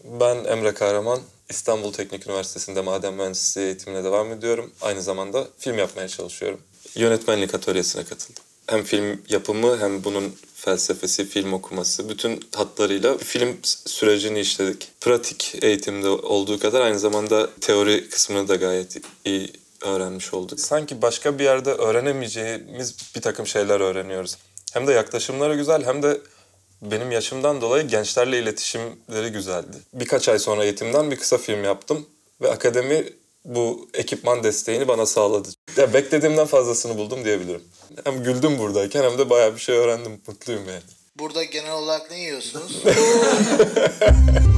Ben Emre Kahraman, İstanbul Teknik Üniversitesi'nde maden mühendisliği eğitimine devam ediyorum. Aynı zamanda film yapmaya çalışıyorum. Yönetmenlik atölyesine katıldım. Hem film yapımı hem bunun felsefesi, film okuması, bütün hatlarıyla film sürecini işledik. Pratik eğitimde olduğu kadar aynı zamanda teori kısmını da gayet iyi öğrenmiş olduk. Sanki başka bir yerde öğrenemeyeceğimiz bir takım şeyler öğreniyoruz. Hem de yaklaşımları güzel hem de benim yaşımdan dolayı gençlerle iletişimleri güzeldi. Birkaç ay sonra eğitimden bir kısa film yaptım ve akademi bu ekipman desteğini bana sağladı. Ya beklediğimden fazlasını buldum diyebilirim. Hem güldüm buradayken hem de bayağı bir şey öğrendim. Mutluyum yani. Burada genel olarak ne yiyorsunuz?